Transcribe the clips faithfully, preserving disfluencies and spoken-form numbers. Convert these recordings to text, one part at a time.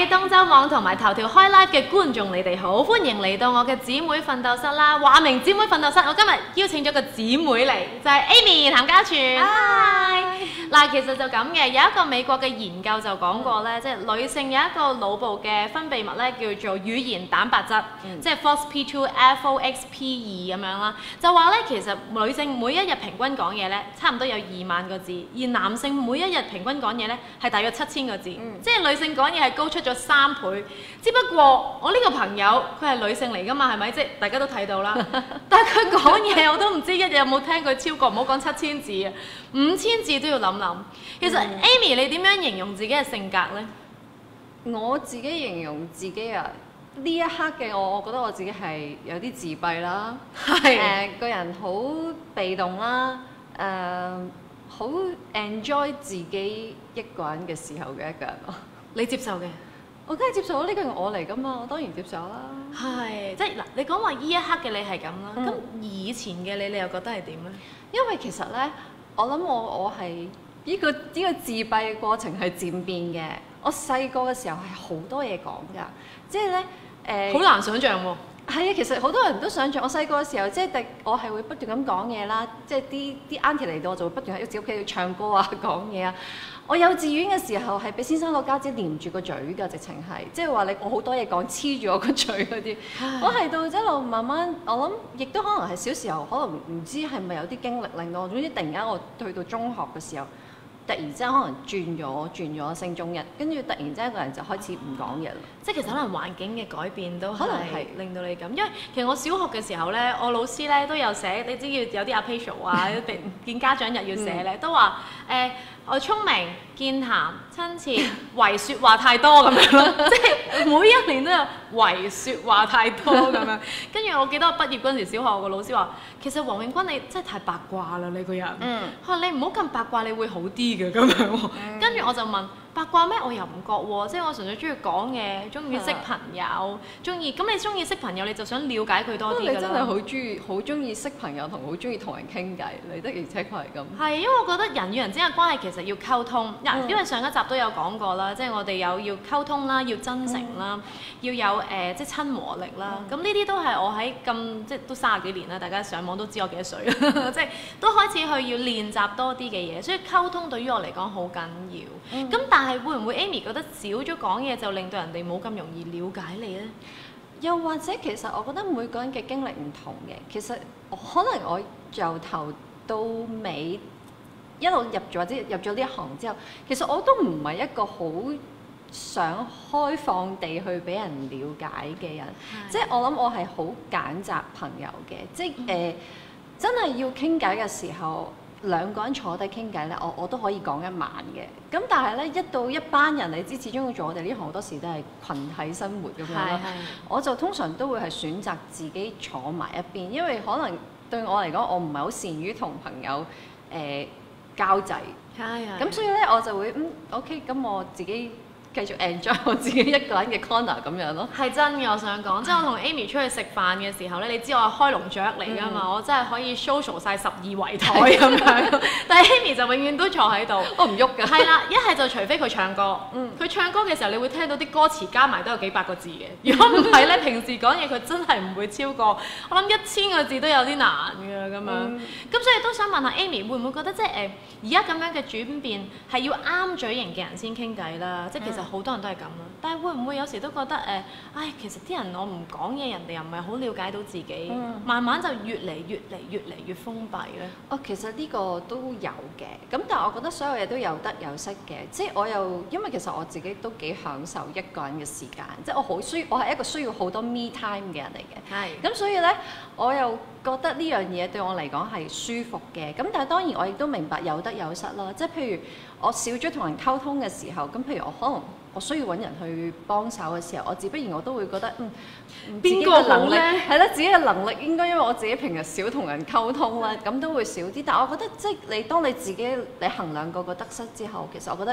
位東周網同埋頭條開 live 嘅觀眾，你哋好，歡迎嚟到我嘅姊妹奮鬥室啦！話明姊妹奮鬥室，我今日邀請咗個姊妹嚟，就係 Amy 譚嘉全。Hi！嗱，其實就咁嘅，有一個美國嘅研究就講過咧，即係女性有一個腦部嘅分泌物咧，叫做語言蛋白質，嗯、即係 F O X P 二、F O X P 二咁樣啦。就話咧，其實女性每一日平均講嘢咧，差唔多有二萬個字，而男性每一日平均講嘢咧係大約七千個字，嗯、即係女性講嘢係高出咗三倍。只不過我呢個朋友佢係女性嚟㗎嘛，係咪？即係大家都睇到啦。但係佢講嘢我都唔知一日有冇聽佢超過，唔好講七千字啊，五千字都要諗諗。其實、嗯、Amy 你點樣形容自己嘅性格呢？ 我自己形容自己啊，呢一刻嘅我，我覺得我自己係有啲自閉啦，係誒、呃、個人好被動啦，誒、呃、好 enjoy 自己一個人嘅時候嘅一個人咯。你接受嘅？我梗係接受啦，呢個係我嚟㗎嘛，我當然接受啦。係， 即係嗱，你講話呢一刻嘅你係咁啦，咁、嗯、以前嘅你，你又覺得係點咧？ 因為其實咧，我諗我我係呢個呢、呢個自閉嘅過程係漸變嘅。我細個嘅時候係好多嘢講㗎，即係咧誒， 好、呃、難想像喎。 係啊，其實好多人都想像我細個嘅時候，即係我係會不斷咁講嘢啦，即係啲啲 auntie 嚟到我就會不斷喺自己屋企度唱歌啊、講嘢啊。我幼稚園嘅時候係俾先生攞膠紙黏住個嘴㗎，直情係，即係話你我好多嘢講黐住我個嘴嗰啲。我係到一路慢慢，我諗亦都可能係小時候，可能唔知係咪有啲經歷令到我，總之突然間我去到中學嘅時候。突然之間可能轉咗轉咗升中一，跟住突然之間個人就開始唔講嘢啦。 即係其實可能環境嘅改變都可能係令到你咁。因為其實我小學嘅時候咧，我老師咧都有寫，你知要有啲 appraisal 啊，見家長日要寫咧，都話誒、呃、我聰明、健談、親切、為説話太多咁樣咯。即係每一年都有為説話太多咁樣。跟住我記得我畢業嗰陣時，小學個老師話：其實黃永君你真係太八卦啦，你個人。嗯。佢話你唔好咁八卦，你會好啲嘅咁樣喎。跟住我就問。八卦咩？我又唔覺喎，即係我純粹中意講嘢，中意識朋友，中意咁你中意識朋友，你就想了解佢多啲㗎啦。你真係好中意，好中意識朋友同好中意同人傾偈，你的而且確係咁。係，因為我覺得人與人之間嘅關係其實要溝通。嗯、因為上一集都有講過啦，即係我哋有要溝通啦，要真誠啦，嗯、要有誒、呃、即係親和力啦。咁呢啲都係我喺咁即係都三十幾年啦，大家上網都知我幾多歲啦，即係都開始去要練習多啲嘅嘢，所以溝通對於我嚟講好緊要。咁、嗯、但係會唔會 Amy 覺得少咗講嘢就令到人哋冇咁容易了解你呢？ 又或者其實我覺得每個人嘅經歷唔同嘅，其實可能我由頭到尾一路入咗或者入咗呢一行之後，其實我都唔係一個好想開放地去俾人了解嘅人，即係我諗我係好揀擇朋友嘅，即係誒、呃、真係要傾偈嘅時候。兩個人坐低傾偈咧，我我都可以講一晚嘅。咁但係咧，一到一班人，你知始終要做我哋呢行好多時都係群體生活咁樣咯。我就通常都會係選擇自己坐埋一邊，因為可能對我嚟講，我唔係好善於同朋友誒、呃、交際。係係。咁所以咧，我就會嗯 OK，咁我自己。繼續 enjoy 我自己一個人嘅 corner 咁樣咯。係真嘅，我想講，即係我同 Amy 出去食飯嘅時候咧，你知我係開籠雀嚟㗎嘛，嗯、我真係可以 social 晒十二圍台咁樣。但係 Amy 就永遠都坐喺度，我唔喐㗎。係啦，一係就除非佢唱歌，佢、嗯、唱歌嘅時候你會聽到啲歌詞加埋都有幾百個字嘅。如果唔係咧，平時講嘢佢真係唔會超過，我諗一千個字都有啲難㗎咁樣。咁、嗯、所以都想問下 Amy 會唔會覺得即係誒而家咁樣嘅轉變係要啱嘴型嘅人先傾偈啦？即係其實。好多人都係咁啦，但係會唔會有時都覺得誒，唉、呃，其實啲人我唔講嘢，人哋又唔係好了解到自己，嗯、慢慢就越嚟越嚟越嚟越封閉咧。哦，其實呢個都有嘅，咁但係我覺得所有嘢都有得有失嘅，即係我又因為其實我自己都幾享受一個人嘅時間，即係我好需要，我係一個需要好多 me time 嘅人嚟嘅。係是。咁所以咧，我又覺得呢樣嘢對我嚟講係舒服嘅，咁但係當然我亦都明白有得有失啦，即係譬如我少咗同人溝通嘅時候，咁譬如我可能。我需要揾人去幫手嘅時候，我自不然我都會覺得嗯，邊個能力係啦，自己嘅能力應該因為我自己平日少同人溝通啦，咁都會少啲。但係我覺得即係你當你自己你衡量過個得失之後，其實我覺得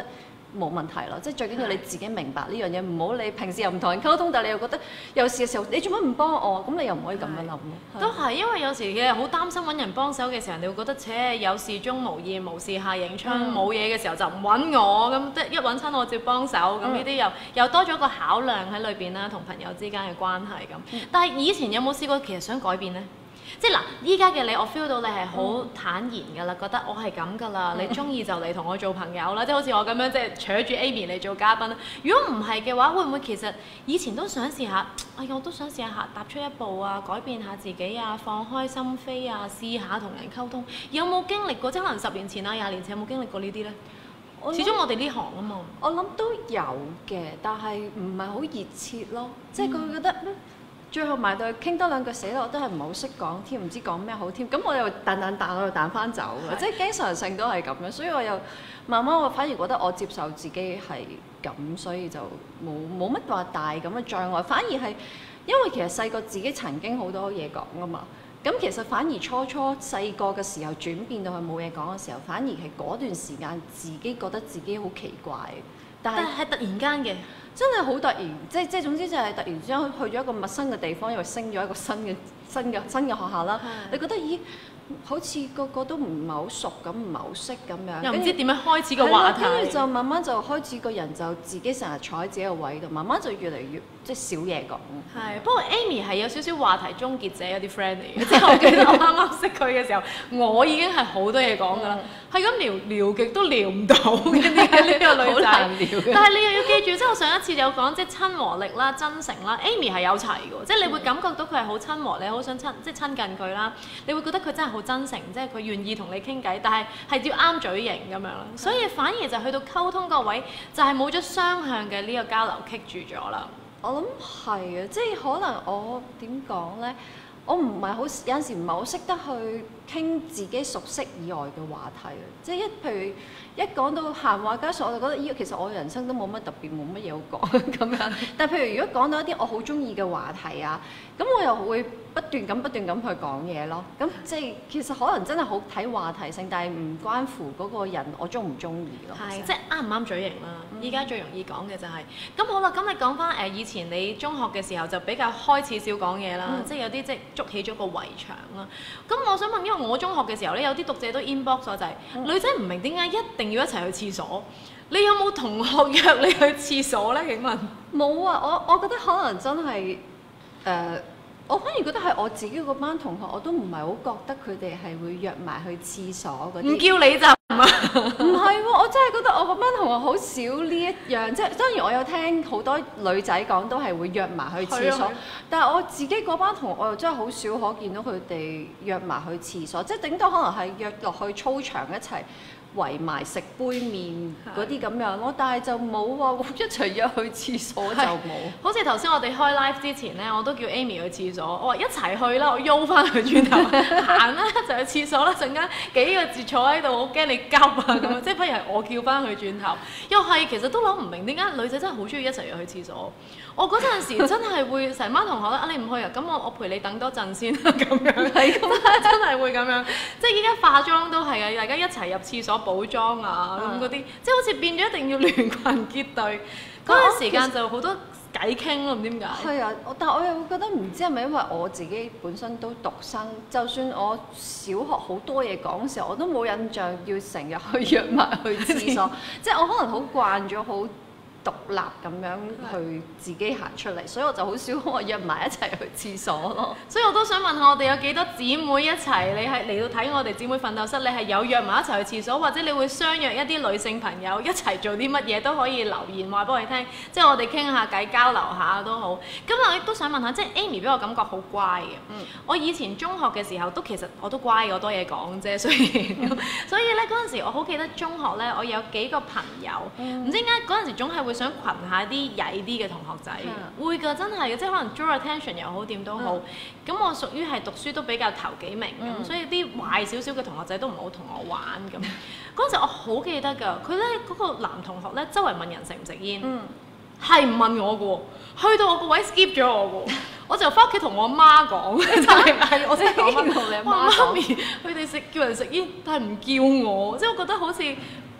冇問題咯。即係最緊要你自己明白呢樣嘢，唔好你平時又唔同人溝通，但係你又覺得有事嘅時候你做乜唔幫我？咁你又唔可以咁樣諗咯。 都係因為有時嘅好擔心揾人幫手嘅時候，你會覺得且有事鍾無艷，無事夏迎春，冇嘢嘅時候就唔揾我，咁即係一揾親我就要幫手，咁呢啲又又多咗個考量喺裏邊啦，同朋友之間嘅關係咁。嗯、但係以前有冇試過其實想改變呢？即係嗱，依家嘅你，我 feel 到你係好坦然㗎啦，覺得我係咁㗎啦，你中意就嚟同我做朋友啦，即係好似我咁樣，即係扯住 Amy 嚟做嘉賓啦。如果唔係嘅話，會唔會其實以前都想試下？哎呀，我都想試下踏出一步啊，改變下自己啊，放開心扉啊，試下同人溝通。有冇經歷過？即係可能十年前啊、廿年前有冇經歷過呢啲呢？始終我哋呢行啊嘛。 我諗都有嘅，但係唔係好熱切咯，即係佢會覺得。嗯最後埋到去傾多兩句死啦，我都係唔係好識講添，唔知講咩好添。咁我又彈彈彈，我又彈翻走嘅，即係經常性都係咁樣。所以我又慢慢我反而覺得我接受自己係咁，所以就冇冇乜話大咁嘅障礙。反而係因為其實細個自己曾經好多嘢講啊嘛。咁其實反而初初細個嘅時候轉變到係冇嘢講嘅時候，反而係嗰段時間自己覺得自己好奇怪。但係係突然間嘅。 真係好突然，即即總之就係突然之間去咗一個陌生嘅地方，又升咗一個新嘅新嘅新嘅學校啦。你覺得咦，好似個個都唔係好熟咁，唔係好識咁樣， 又唔知點樣開始個話題。 跟住就慢慢就開始個人就自己成日坐喺自己個位度，慢慢就越嚟越即少嘢講。 係，不過 Amy 係有少少話題終結者，有啲 friend 嚟嘅。即係我記得我啱啱識佢嘅時候，我已經係好多嘢講㗎啦。係咁聊聊極都聊唔到嘅呢個女仔，但係你又要記住，即係我上一次有講即係親和力啦、真誠啦 ，Amy 係有齊嘅，即係你會感覺到佢係好親和，你好想親即係親近佢啦，你會覺得佢真係好真誠，即係佢願意同你傾偈，但係係要啱嘴型咁樣啦，所以反而就去到溝通個位，就係冇咗雙向嘅呢個交流棘住咗啦。 我諗係啊，即係可能我點講咧？我唔係好有陣時唔係好識得去傾自己熟悉以外嘅話題啊！即係一譬如一講到閒話家常，我就覺得咦，其實我人生都冇乜特別，冇乜嘢好講咁樣。但係譬如如果講到一啲我好中意嘅話題啊，咁我又會不斷咁不斷咁去講嘢咯。咁即係其實可能真係好睇話題性，但係唔關乎嗰個人我中唔中意咯。 係，即係啱唔啱嘴型啦。依家、嗯、最容易講嘅就係、是、咁好啦。咁你講翻誒以前你中學嘅時候就比較開始少講嘢啦，嗯、即係有啲即係築起咗個圍牆啦。咁我想問，因為我中學嘅時候咧，有啲讀者都 inbox 咗就係、是嗯、女仔唔明點解一定要一齊去廁所。你有冇同學約你去廁所咧？請問冇啊！我我覺得可能真係誒。呃我反而覺得係我自己嗰班同學，我都唔係好覺得佢哋係會約埋去廁所嗰啲。唔叫你就唔係喎，我真係覺得我嗰班同學好少呢一樣。即係當然我有聽好多女仔講都係會約埋去廁所，但係我自己嗰班同學我又真係好少可見到佢哋約埋去廁所，即係頂多可能係約落去操場一齊圍埋食杯麵嗰啲咁樣咯，但係就冇話一齊約去廁所就冇。 好似頭先我哋開 live 之前咧，我都叫 Amy 去廁所，我話一齊去啦，我喐翻去轉頭行啦，就去廁所啦，陣間幾個字坐喺度，好驚你急啊咁樣，即係不如係我叫翻佢轉頭。又係其實都諗唔明點解女仔真係好中意一齊約去廁所。我嗰陣時真係會成班同學咧，啊你唔去啊，咁我我陪你等多陣先啦咁樣，係咁真係會咁樣。即係依家化妝都係啊，大家一齊入廁所補妝啊咁嗰啲，即係好似變咗一定要聯群結隊。嗰陣時間就好多偈傾咯，唔知點解。係啊，但係我又會覺得唔知係咪因為我自己本身都獨生，就算我小學好多嘢講嘅時候，我都冇印象要成日去約埋去廁所，即係我可能好慣咗好獨立咁樣去自己行出嚟，所以我就好少話約埋一齊去廁所咯。 所以我都想問下我哋有幾多姊妹一齊？你係嚟到睇我哋姊妹奮鬥室，你係有約埋一齊去廁所，或者你會相約一啲女性朋友一齊做啲乜嘢都可以留言話俾我哋聽，即係我哋傾下偈交流下都好。咁我亦都想問下，即係 Amy 俾我感覺好乖嘅。嗯、我以前中學嘅時候都其實我都乖，我多嘢講啫，所以所以咧嗰陣時我好記得中學咧，我有幾個朋友，唔、嗯、知點解嗰陣時總係會。會想群下啲曳啲嘅同學仔，嗯、會㗎，真係嘅，即係可能 draw attention 又好，點都好。咁、嗯、我屬於係讀書都比較頭幾名咁，嗯、所以啲壞少少嘅同學仔都唔好同我玩咁。嗰陣時我好記得㗎，佢咧嗰個男同學咧，周圍問人食唔食煙，係唔、嗯、問我㗎，去到我個位 skip 咗我㗎，我就翻屋企同我媽講，真係係我先講翻同你媽咪，佢哋食叫人食煙，但係唔叫我，即係我覺得好似。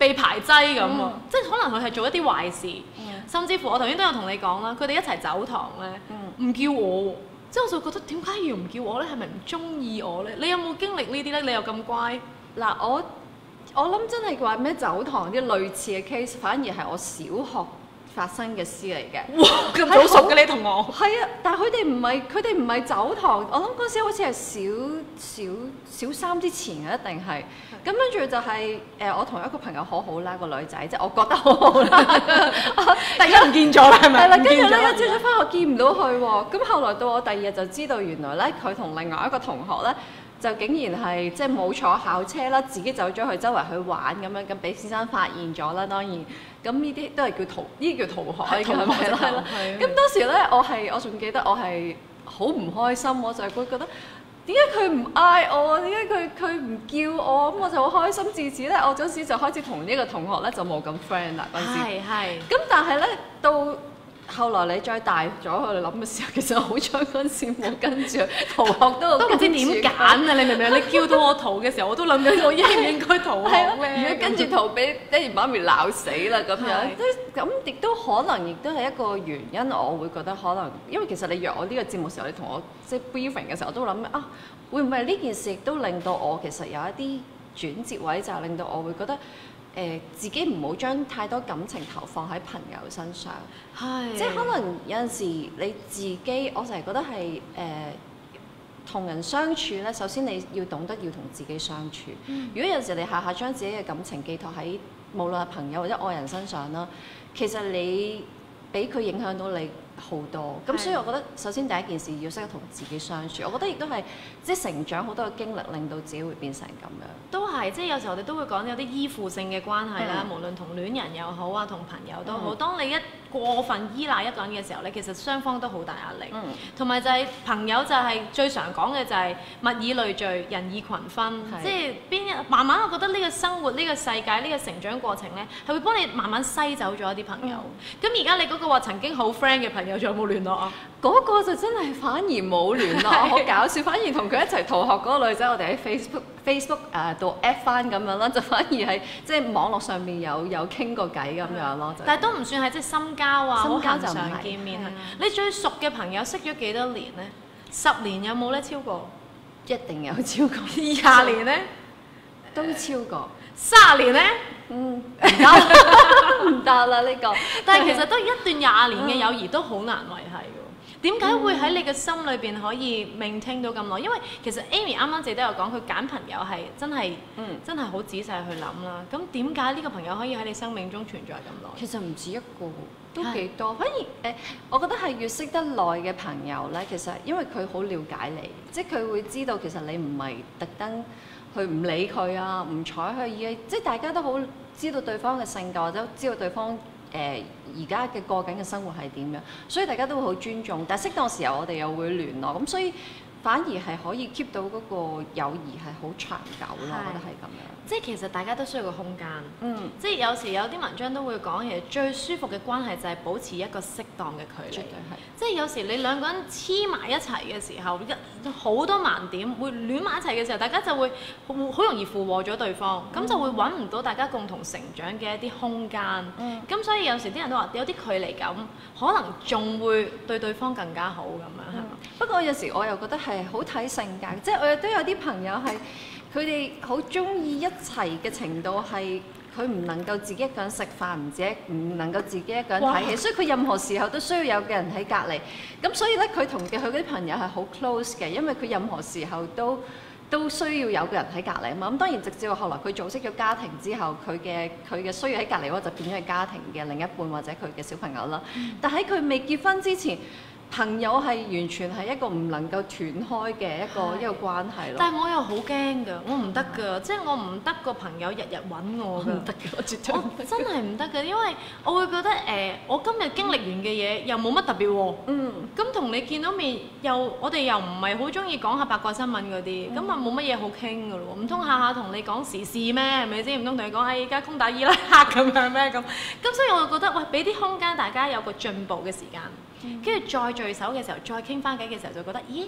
被排擠咁啊！ 嗯即係可能佢係做一啲壞事， 嗯甚至乎我頭先都有同你講啦，佢哋一齊走堂咧，唔、 嗯叫我喎，即係我就覺得點解要唔叫我咧？係咪唔中意我咧？你有冇經歷呢啲咧？你又咁乖， 嗱，我我諗真係話咩走堂啲類似嘅 case，反而係我小學發生嘅事嚟嘅。 哇！咁早熟嘅你同我， 係啊，但係佢哋唔係佢哋唔係走堂，我諗嗰時好似係小小小三之前嘅，一定係。咁跟住就係、誒、我同一個朋友好好啦，個女仔，即係我覺得好好啦。 突然間唔見咗啦，係咪？ 係啦，跟住咧唔見咗啦一朝早翻學見唔到佢喎，咁後來到我第二日就知道原來咧佢同另外一個同學咧就竟然係即係冇坐校車啦，自己走咗去周圍去玩咁樣，咁俾先生發現咗啦，當然咁呢啲都係叫逃，呢啲叫逃學嘅，係咪啦？係啦。咁當時咧我係我仲記得我係好唔開心，我就係會覺得。點解佢唔嗌我？點解佢佢唔叫我？咁我就好開心。自此咧，我嗰時就開始同呢個同學咧就冇咁 friend 啦。嗰陣時， 係係。 咁但係咧，到後來你再大咗去諗嘅時候，其實好彩嗰陣時冇跟住逃學都都唔知點揀啊！你明唔明？你叫到我逃嘅時候，我都諗緊我應唔應該逃學係咯， 咧？ 如果跟住逃俾爹哋媽咪鬧死啦咁樣係， 即係咁亦都可能亦都係一個原因，我會覺得可能，因為其實你約我呢個節目時候，你同我即係 briefing 嘅時候，我都諗啊，會唔會呢件事亦都令到我其實有一啲轉折位，就係令到我會覺得。誒、呃、自己唔好將太多感情投放喺朋友身上， 係即係可能有陣時你自己，我成日覺得係誒同人相處咧，首先你要懂得要同自己相處。 嗯、 如果有陣時你下下將自己嘅感情寄託喺無論係朋友或者愛人身上啦，其實你俾佢影響到你好多。咁所以我覺得首先第一件事要識得同自己相處，我覺得亦都係即係成長好多嘅經歷，令到自己會變成咁樣。 都係，即係有時候我哋都會講有啲依附性嘅關係啦， 嗯、 無論同戀人又好啊，同朋友都好。 嗯、 當你一過分依賴一個人嘅時候咧，其實雙方都好大壓力。 嗯。 同埋就係朋友就係最常講嘅就係物以類聚，人以群分。 係即係邊一慢慢，我覺得呢個生活、呢、呢個世界、呢、呢個成長過程咧，係會幫你慢慢篩走咗一啲朋友。咁而家你嗰個話曾經好 friend 嘅朋友，仲有冇聯絡啊？ 嗰個就真係反而冇聯絡，好搞笑。反而同佢一齊逃學嗰個女仔，我哋喺 Facebook Facebook 誒度 at 翻咁樣啦，就反而係即係網絡上面有有傾過偈咁樣咯。 但係都唔算係即係深交啊，好深交恆就唔係常見面。 係啊你最熟嘅朋友識咗幾多年咧？十年有冇咧？超過？ 一定有超過廿年咧？ 都超過。 卅年咧？ 嗯，唔得唔得啦呢個。 但係其實都一段廿年嘅友誼都好難維係喎。點解會喺你嘅心裏邊可以 maintain 到咁耐？因為其實 Amy 啱啱自己都有講，佢揀朋友係真係， 嗯， 真係好仔細去諗啦。咁點解呢個朋友可以喺你生命中存在咁耐？ 其實唔止一個，都幾多。反而誒、呃，我覺得係越識得耐嘅朋友咧，其實因為佢好了解你，即係佢會知道其實你唔係特登去唔理佢啊，唔睬佢嘅，即係大家都好知道對方嘅性格，或者知道對方。誒而家嘅過緊嘅生活係點樣，所以大家都會好尊重，但係適當時候我哋又會聯絡，咁所以反而係可以 keep 到嗰個友誼係好長久咯，我覺得係咁樣。 即係其實大家都需要個空間， 嗯， 即係有時有啲文章都會講，其實最舒服嘅關係就係保持一個適當嘅距離。 絕對係。 即係有時你兩個人黐埋一齊嘅時候，一好多盲點會亂埋一齊嘅時候，大家就會好好容易附和咗對方，咁、嗯、就會揾唔到大家共同成長嘅一啲空間。咁、嗯、所以有時啲人都話有啲距離感，可能仲會對對方更加好咁樣，係嘛、嗯？ 不過有時我又覺得係好睇性格，即係我亦都有啲朋友係。佢哋好中意一齊嘅程度係，佢唔能夠自己一個人食飯，唔自己唔能夠自己一個人睇戲，哇所以佢任何時候都需要有個人喺隔離。咁所以咧，佢同嘅佢嗰啲朋友係好 close 嘅，因為佢任何時候都都需要有個人喺隔離啊嘛。咁當然直至到後來佢組織咗家庭之後，佢嘅佢嘅需要喺隔離嗰個就變咗係家庭嘅另一半或者佢嘅小朋友啦。嗯、但喺佢未結婚之前，朋友係完全係一個唔能夠斷開嘅一個一個關係咯。 但係我又好驚㗎，我唔得㗎，即係我唔得個朋友日日揾我㗎。 唔得嘅，我絕對我真係唔得㗎，因為我會覺得誒、呃，我今日經歷完嘅嘢又冇乜特別喎。嗯。咁同你見到面又，我哋又唔係好中意講下八卦新聞嗰啲，咁啊冇乜嘢好傾㗎咯。唔通下下同你講時事咩？係咪先？唔通同你講誒而家攻打伊拉克咁樣咩咁？咁所以我就覺得喂，俾啲空間大家有個進步嘅時間。跟住、嗯、再聚首嘅時候，再傾翻偈嘅時候，就覺得，咦，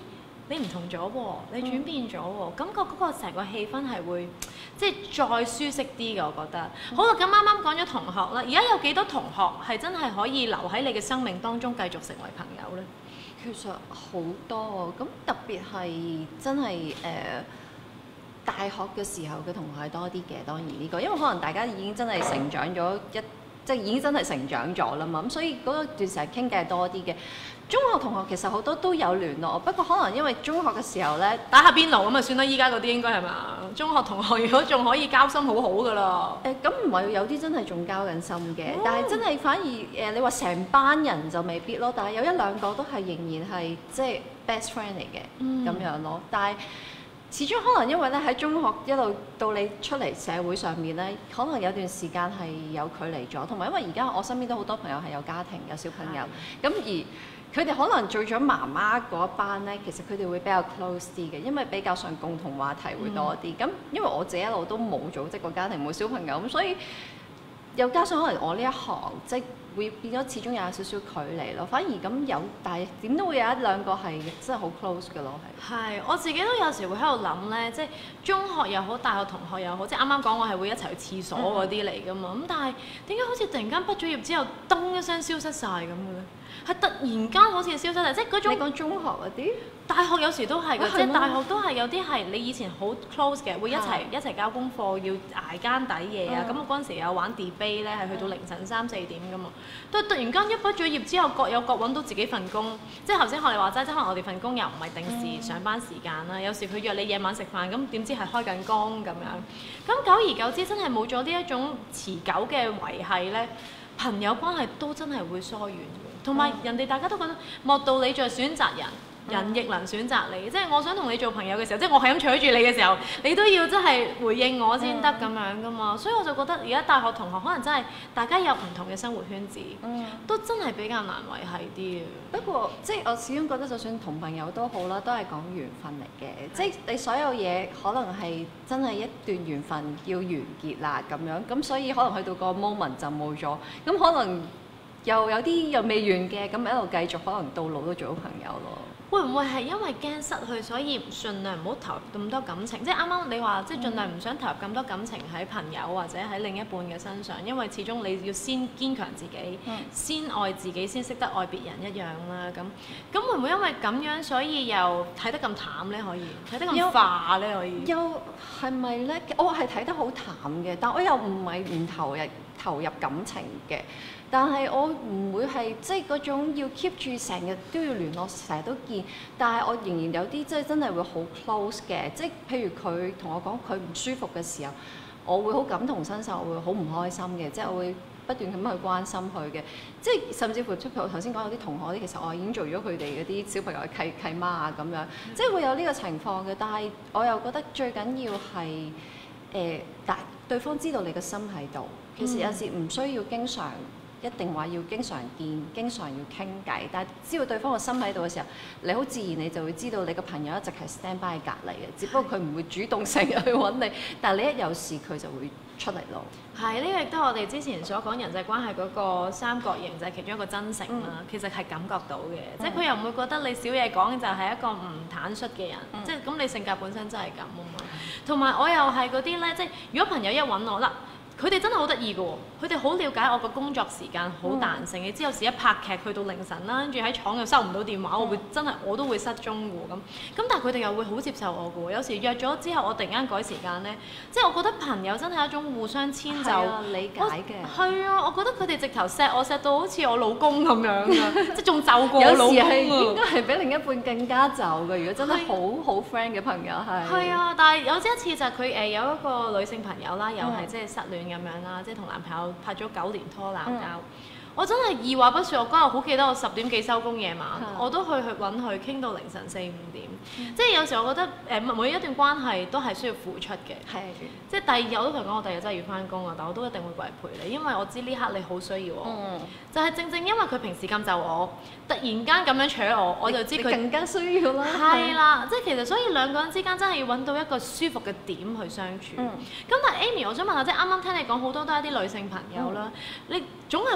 你唔同咗喎，你轉變咗喎，感覺嗰個成個氣氛係會即係再舒適啲嘅，我覺得。好啦，咁啱啱講咗同學啦，而家有幾多同學係真係可以留喺你嘅生命當中繼續成為朋友咧？ 其實好多咁特別係真係誒、呃、大學嘅時候嘅同學係多啲嘅，當然呢、這個，因為可能大家已經真係成長咗一，即係已經真係成長咗啦嘛，咁所以嗰段時間傾偈係多啲嘅。中學同學其實好多都有聯絡，不過可能因為中學嘅時候咧打下邊爐咁啊算啦，依家嗰啲應該係嘛？中學同學如果仲可以交心好好噶啦。 誒咁唔係有啲真係仲交緊心嘅， 哦、 但係真係反而誒、呃、你話成班人就未必咯，但係有一兩個都係仍然係即係 best friend 嚟嘅咁、嗯、樣咯。但係始終可能因為咧喺中學一路到你出嚟社會上面咧，可能有段時間係有距離咗，同埋因為而家我身邊都好多朋友係有家庭有小朋友，咁的而佢哋可能做咗媽媽嗰一班咧，其實佢哋會比較 close 啲嘅，因為比較上共同話題會多啲。咁、嗯、因為我自己一路都冇組織過家庭冇小朋友，咁所以又加上可能我呢一行即係會變咗，始終有少少距離咯。反而咁有，但係點都會有一兩個係真係好 close 嘅咯，係。 係，我自己都有時會喺度諗咧，即係中學又好，大學同學又好，即係啱啱講我係會一齊去廁所嗰啲嚟噶嘛。咁、嗯、但係點解好似突然間畢咗業之後，噔一聲消失晒咁嘅咧？係突然間好似消失曬，即係嗰種。 你講中學嗰啲？ 大學有時都係嘅， 啊、 即係大學都係有啲係你以前好 close 嘅，會一齊一齊交功課，要捱更抵夜啊。咁我嗰陣時有玩 debate 咧，係去到凌晨三四點噶嘛。都突然間一畢咗業之後，各有各揾到自己份工。即係頭先學你話齋，即係可能我哋份工又唔係定時上班時間啦。嗯、有時佢約你夜晚食飯，咁點知係開緊工咁樣。咁久而久之，真係冇咗呢一種持久嘅維繫咧，朋友關係都真係會疏遠。同埋人哋大家都覺得莫道你在選擇人，人亦能選擇你。嗯、即係我想同你做朋友嘅時候，即係我係咁取住你嘅時候，你都要真係回應我先得咁樣噶嘛。所以我就覺得而家大學同學可能真係大家有唔同嘅生活圈子，嗯、都真係比較難維繫啲。 不過即係我始終覺得，就算同朋友都好啦，都係講緣分嚟嘅。嗯、即係你所有嘢可能係真係一段緣分要完結啦咁樣，咁所以可能去到個 moment 就冇咗，咁可能。又有啲又未完嘅，咁一路繼續，可能到老都做到朋友咯。 會唔會係因為驚失去，所以盡量唔好投入咁多感情？即係啱啱你話，即係盡量唔想投入咁多感情喺朋友或者喺另一半嘅身上，因為始終你要先堅強自己，嗯、先愛自己，先識得愛別人一樣啦。咁咁會唔會因為咁樣，所以又睇得咁淡咧？可以睇得咁化咧？可以又係咪咧？我係睇得好淡嘅，但我又唔係唔投入投入感情嘅。但係我唔會係即係嗰種要 keep 住成日都要聯絡，成日都見。但係我仍然有啲即係真係會好 close 嘅，即係譬如佢同我講佢唔舒服嘅時候，我會好感同身受，我會好唔開心嘅，即係我會不斷咁去關心佢嘅。即係甚至乎即係我頭先講有啲同學啲，其實我已經做咗佢哋嗰啲小朋友嘅契契媽啊咁樣，即係會有呢個情況嘅。但係我又覺得最緊要係誒，但、呃、對方知道你嘅心喺度。其實有時唔需要經常。一定話要經常見，經常要傾偈，但係知道對方個心喺度嘅時候，你好自然你就會知道你個朋友一直係 stand by 隔離嘅，只不過佢唔會主動性去揾你，但係你一有事佢就會出嚟咯。 係，呢個亦都係我哋之前所講人際關係嗰個三角形，就係其中一個真誠啦。嗯、其實係感覺到嘅，嗯、即係佢又唔會覺得你少嘢講就係一個唔坦率嘅人，嗯、即係咁你性格本身真係咁啊嘛。同埋我又係嗰啲咧，即係如果朋友一揾我啦。佢哋真係好得意嘅喎，佢哋好了解我個工作時間，好彈性嘅。之後有時一拍劇去到凌晨啦，跟住喺廠又收唔到電話，我會真係我都會失蹤嘅喎咁。咁但係佢哋又會好接受我嘅喎。有時約咗之後，我突然間改時間咧，即係我覺得朋友真係一種互相遷就、 啊、理解嘅。 係啊，我覺得佢哋直頭錫我錫到好似我老公咁樣嘅，即係仲就過我老公。有時係應該係比另一半更加就嘅。如果真係好好 friend 嘅朋友係。係啊，但係有一次就係佢誒有一個女性朋友啦，又係即係失戀。咁樣啦，即係同男朋友拍咗九年拖鬧交，嗯、我真係二話不說，我嗰日好記得我十點幾收工夜晚，嗯、我都去去揾佢傾到凌晨四五點，嗯、即係有時我覺得誒每一段關係都係需要付出嘅，係、嗯，即係第二日我都同佢講，我第二日真係要翻工啊，但我都一定會過嚟陪你，因為我知呢刻你好需要我，嗯、就係正正因為佢平時咁就我，突然間咁樣扯我，我就知佢更加需要啦，係啦，即係其實所以兩個人之間真係要揾到一個舒服嘅點去相處。咁、嗯、但係 Amy，我想問下，即係啱啱聽你講好多都係啲女性朋友啦，嗯、你總係會有啲男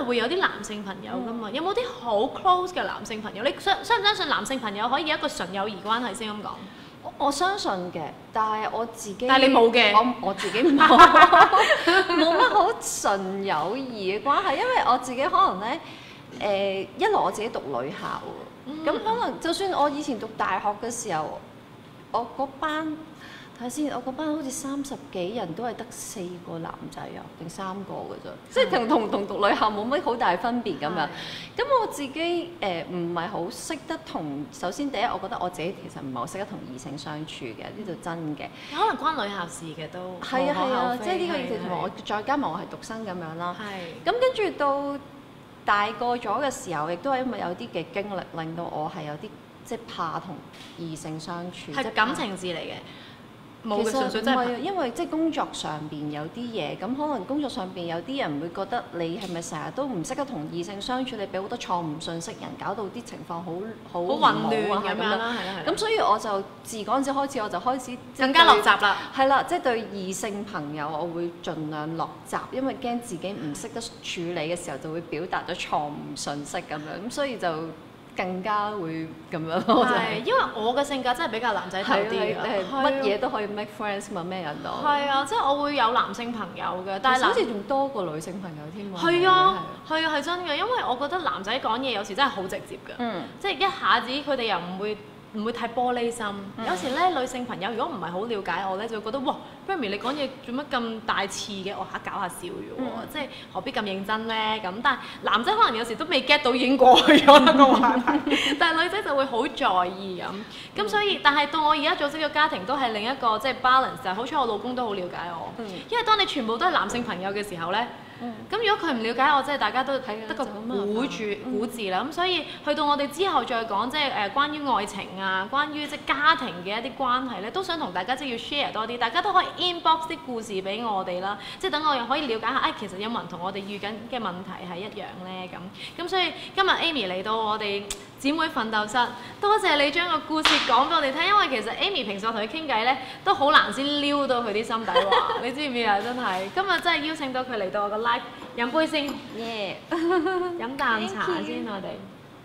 男性朋友噶嘛？有冇啲好 close 嘅男性朋友？你相相唔相信男性朋友可以有一個純友誼關係先咁講？ 我我相信嘅，但係我自己， 但係你冇嘅， 我我自己冇冇乜好純友誼嘅關係，因為我自己可能咧誒、呃、一來我自己讀女校喎，咁、嗯、可能就算我以前讀大學嘅時候，我嗰班。睇下先，我嗰班好似三十幾人都係得四個男仔啊，定三個嘅啫，即係同同同讀女校冇乜好大分別咁樣。咁我自己誒唔係好識得同，首先第一，我覺得我自己其實唔係好識得同異性相處嘅，呢度真嘅。 可能關女校事嘅都係啊係啊，即係呢個嘢同埋我再加埋我係獨生咁樣啦。係。咁跟住到大個咗嘅時候，亦都係因為有啲嘅經歷，令到我係有啲即係怕同異性相處。 係感情事嚟嘅。 其實唔係，因為即係工作上邊有啲嘢，咁可能工作上邊有啲人會覺得你係咪成日都唔識得同異性相處，你俾好多錯誤信息人，搞到啲情況好好好混亂咁樣啦，係啦係。 咁所以我就自嗰陣時開始，我就開始更加落閘啦。 係啦，即係對異性朋友，我會盡量落閘，因為驚自己唔識得處理嘅時候，就會表達咗錯誤信息咁樣，咁所以就。更加會咁樣咯， 係，因為我嘅性格真係比較男仔頭啲嘅， 乜嘢都可以 make friends 嘛，咩人都係啊，即係我會有男性朋友嘅，但係好似仲多過女性朋友添喎。 係啊，係啊，係真嘅，因為我覺得男仔講嘢有時真係好直接嘅，嗯，即係一下子佢哋又唔會。唔會太玻璃心，嗯、有時咧女性朋友如果唔係好了解我咧，就會覺得哇 Bermy 你講嘢做乜咁大刺嘅？我嚇搞下笑嘅喎，嗯、即係何必咁認真咧？咁但係男仔可能有時都未 get 到已經過去咗一個話題，但係女仔就會好在意咁。咁、嗯、所以，但係到我而家組織嘅家庭都係另一個即係 balance，就係好彩我老公都好了解我，嗯、因為當你全部都係男性朋友嘅時候咧。咁、嗯、如果佢唔了解我，即係大家都睇得個估住估字啦。咁、嗯、所以去到我哋之後再講，即係誒關於愛情啊，關於即係家庭嘅一啲關係咧，都想同大家即係要 share 多啲，大家都可以 inbox 啲故事俾我哋啦。即係等我又可以了解下，誒、哎、其實有冇人同我哋遇緊嘅問題係一樣咧？咁咁所以今日 Amy 嚟到我哋姊妹奮鬥室，多謝你將個故事講俾我哋聽。因為其實 Amy 平時我同佢傾偈咧，都好難先撩到佢啲心底話，你知唔知啊？真係今日真係邀請到佢嚟到我個 live。飲杯先，耶！飲啖茶先，我哋。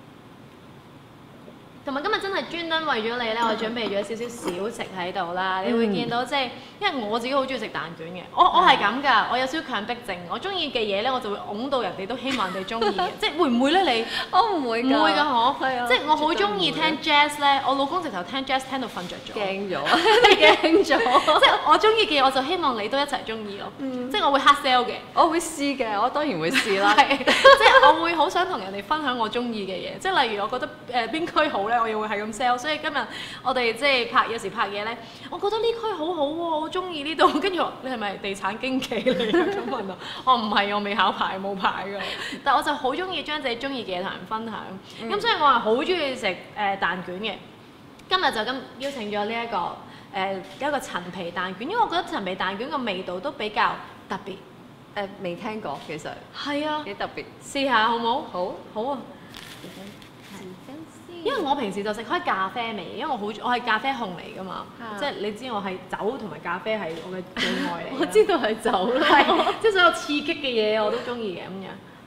同埋今日真係專登為咗你咧，我準備咗少少小食喺度啦。你會見到即係，因為我自己好中意食蛋卷嘅，我我係咁㗎，我有少少強迫症，我中意嘅嘢咧，我就會擁到人哋都希望人哋中意嘅，即係會唔會咧你？ 我唔會㗎， 唔會㗎嗬，係啊，即係我好中意聽 jazz 咧，我老公直頭聽 jazz 聽到瞓着咗， 驚咗，驚咗， 即係我中意嘅嘢，我就希望你都一齊中意咯，即係我會 hard sell 嘅， 我會試嘅，我當然會試啦， 即係我會好想同人哋分享我中意嘅嘢，即係例如我覺得誒邊區好咧。我又會係咁 sell， 所以今日我哋即係拍有時拍嘢咧，我覺得呢區好好喎，我中意呢度。跟住你係咪地產經紀嚟㗎？咁問我，我唔係，我未考牌冇牌㗎。但係我就好中意將自己中意嘅嘢同人分享。咁、嗯、所以我係好中意食誒蛋卷嘅。今日就咁邀請咗呢一個誒、呃、一個陳皮蛋卷，因為我覺得陳皮蛋卷個味道都比較特別。 誒未、呃、聽過其實。係啊。幾特別。試下好冇？好。好啊。因為我平時就食開咖啡味，因為我好我係咖啡控嚟㗎嘛，啊、即係你知我係酒同埋咖啡係我嘅最愛嚟。我知道係酒啦，即係所有刺激嘅嘢我都中意嘅咁樣。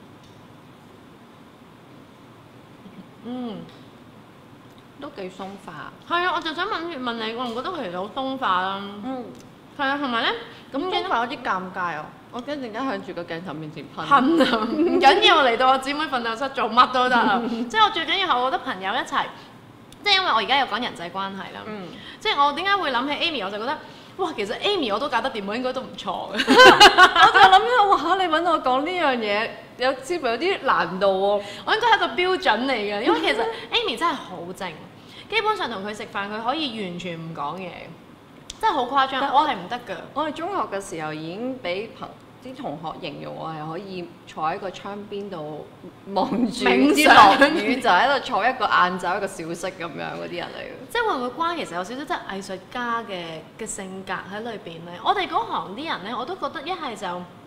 嗯， 都幾鬆化。 係啊，我就想問問你，我唔覺得佢其實好鬆化啦。嗯，係啊，同埋咧，咁鬆化有啲尷尬啊！我驚陣間向住個鏡頭面前噴。 噴啊！唔緊要，嚟到我姊妹奮鬥室做乜都得啊！即係我最緊要係我覺得朋友一齊，即係因為我而家有講人際關係啦。嗯。即係我點解會諗起 Amy，我就覺得哇，其實 Amy 我都搞得掂，我應該都唔錯嘅。 我就諗緊哇，你揾我講呢樣嘢，有似乎有啲難度喎。 我應該係一個標準嚟嘅，因為其實 Amy 真係好靜，基本上同佢食飯，佢可以完全唔講嘢，真係好誇張。我係唔得㗎。我哋中學嘅時候已經俾朋啲同學形容我係可以坐喺個窗邊度望住啲落雨，就喺度坐一個晏晝一個小息咁樣嗰啲人嚟嘅。即係會唔會關其實有少少即係藝術家嘅嘅性格喺裏邊咧？我哋嗰行啲人咧，我都覺得一係就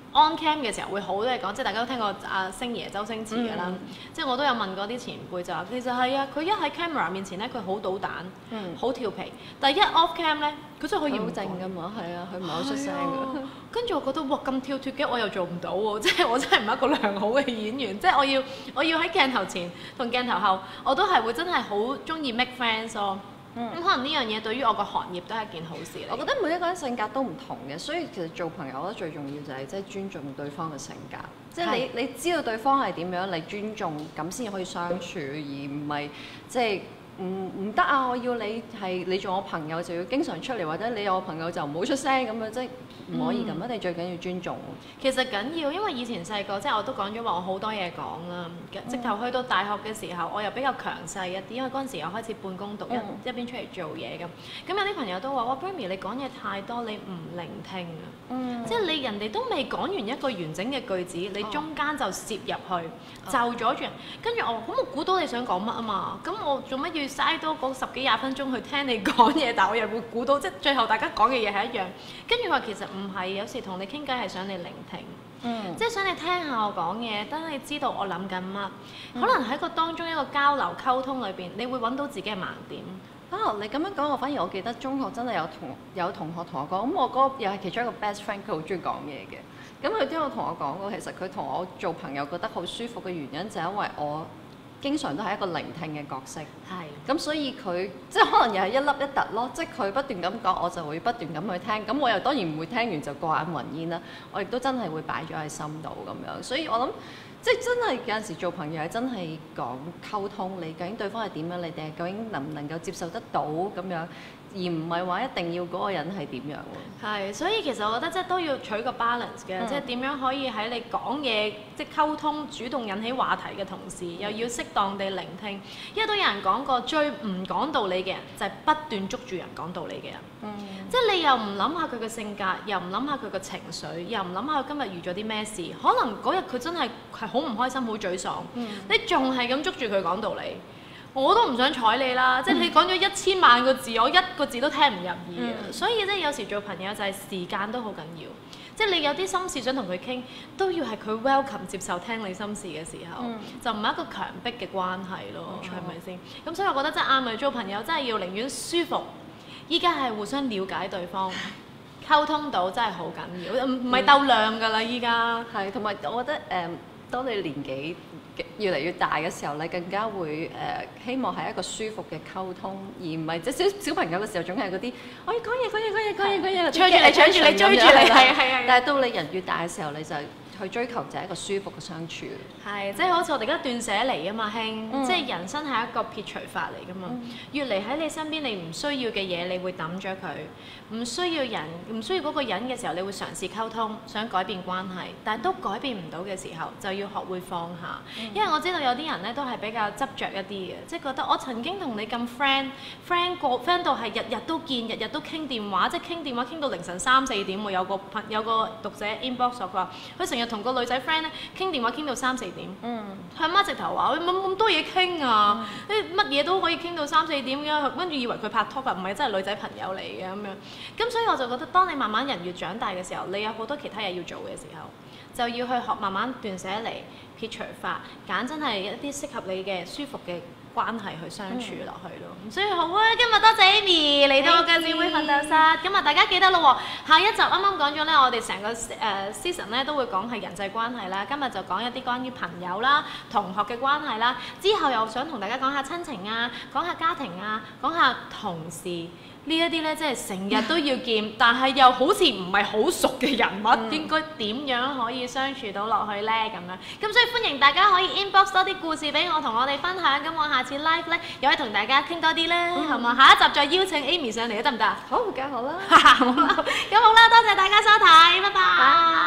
on cam 嘅時候會好多嘢講，即係大家都聽過阿星爺周星馳㗎啦。 嗯、 即係我都有問過啲前輩就話，其實係啊，佢一喺 camera 面前咧，佢好搗蛋，好、嗯、調皮。但係一 off cam 咧，佢真係可以好靜㗎嘛，係啊，佢唔係好出聲㗎。跟住我覺得哇咁跳脱嘅，我又做唔到喎，即係我真係唔係一個良好嘅演員，即係我要我要喺鏡頭前同鏡頭後，我都係會真係好中意 make friends 咯。咁、嗯、可能呢樣嘢對於我個行業都係一件好事嚟。 我覺得每一個人性格都唔同嘅，所以其實做朋友我覺得最重要就係即係尊重對方嘅性格。即係你你知道對方係點樣，你尊重咁先可以相處，而唔係即係唔唔得啊！我要你係你做我朋友就要經常出嚟，或者你有我朋友就唔好出聲咁樣，即係唔可以咁。一定、嗯、最緊要尊重。 其實緊要，因為以前細個即係我都講咗話，我好多嘢講啦。直頭去到大學嘅時候，我又比較強勢一啲，因為嗰陣時又開始半工讀，一、嗯、一邊出嚟做嘢咁。咁有啲朋友都話：哇 Brimmy 你講嘢太多，你唔聆聽啊！嗯、即係你人哋都未講完一個完整嘅句子，你中間就攝入去，哦、就阻住人。跟住我咁我估到你想講乜啊嘛？咁我做乜要嘥多嗰十幾廿分鐘去聽你講嘢？但我又會估到，即係最後大家講嘅嘢係一樣。跟住話其實唔係，有時同你傾偈係想你聆聽，嗯、即係想你聽下我講嘢，等你知道我諗緊乜。嗯、可能喺個當中一個交流溝通裏邊，你會揾到自己嘅盲點。 啊！你咁樣講，我反而我記得中學真係有同有同學同我講，咁我嗰個又係其中一個 best friend，佢好中意講嘢嘅。咁佢都有同我講過，其實佢同我做朋友覺得好舒服嘅原因，就係因為我經常都係一個聆聽嘅角色。係。咁所以佢即係可能又係一粒一突咯，即係佢不斷咁講，我就會不斷咁去聽。咁我又當然唔會聽完就過眼雲煙啦，我亦都真係會擺咗喺心度咁樣。所以我諗。即係真係有陣時做朋友係真係講溝通，你究竟對方係點樣，你哋究竟能唔能夠接受得到咁樣，而唔係話一定要嗰個人係點樣喎。 係，所以其實我覺得即係都要取個 balance 嘅，嗯、即係點樣可以喺你講嘢即係溝通主動引起話題嘅同時，又要適當地聆聽。因為都有人講過，最唔講道理嘅人就係不斷捉住人講道理嘅人。嗯、即係你又唔諗下佢嘅性格，又唔諗下佢嘅情緒，又唔諗下佢今日遇咗啲咩事，可能嗰日佢真係係好唔開心、好沮喪。嗯、你仲係咁捉住佢講道理，我都唔想睬你啦。嗯、即係你講咗一千萬個字，我一個字都聽唔入耳。嗯、所以即係有時做朋友就係時間都好緊要。即係你有啲心事想同佢傾，都要係佢 welcome 接受聽你心事嘅時候，嗯、就唔係一個強迫嘅關係咯，係咪先？咁所以我覺得真係啱嚟做朋友，真係要寧願舒服。依家係互相了解對方，溝通到真係好緊要，唔唔係鬥量㗎啦！依家係同埋我覺得誒、呃，當你年紀越嚟越大嘅時候，你更加會誒、呃、希望係一個舒服嘅溝通，而唔係即係小小朋友嘅時候總係嗰啲我要講嘢講嘢講嘢講嘢講嘢，追住你追住你追住你係係係。但係到你人越大嘅時候，你就去追求就係一個舒服嘅相處。 係，即係好似我哋而家斷捨離啊嘛，兄，嗯、即係人生係一個撇除法嚟㗎嘛。嗯、越嚟喺你身邊，你唔需要嘅嘢，你會抌咗佢；唔需要人，唔需要嗰個人嘅時候，你會嘗試溝通，想改變關係，但係都改變唔到嘅時候，就要學會放下。嗯、因為我知道有啲人咧都係比較執着一啲嘅，即係覺得我曾經同你咁 friend，friend 過 friend 到係日日都見，日日都傾電話，即係傾電話傾到凌晨三四點喎。有個朋有個讀者 inbox 佢話，佢成日同個女仔 friend 咧傾電話傾到三四點，嗯，佢阿媽直頭話：冇咁多嘢傾啊！啲乜嘢都可以傾到三四點嘅，跟住以為佢拍拖，唔係真係女仔朋友嚟嘅咁樣。咁所以我就覺得，當你慢慢人越長大嘅時候，你有好多其他嘢要做嘅時候，就要去學慢慢斷捨離、撇除法，揀真係一啲適合你嘅舒服嘅關係去相處落去咯。嗯、所以好啊，今日多謝 Amy 嚟到我嘅姊妹奮鬥室。咁啊，大家記得咯喎，下一集啱啱講咗咧，我哋成個誒、呃、season 咧都會講係人際關係啦。今日就講一啲關於朋友啦、同學嘅關係啦。之後又想同大家講下親情啊，講下家庭啊，講下同事。呢一啲咧，即係成日都要見，但係又好似唔係好熟嘅人物，嗯、應該點樣可以相處到落去咧？咁樣，咁所以歡迎大家可以 inbox 多啲故事俾我，同我哋分享。咁我下次 live 咧，又可以同大家傾多啲咧，係嘛、嗯？下一集再邀請 Amy 上嚟，得唔得？ 好，梗好啦。 咁好啦，多謝大家收睇，拜拜。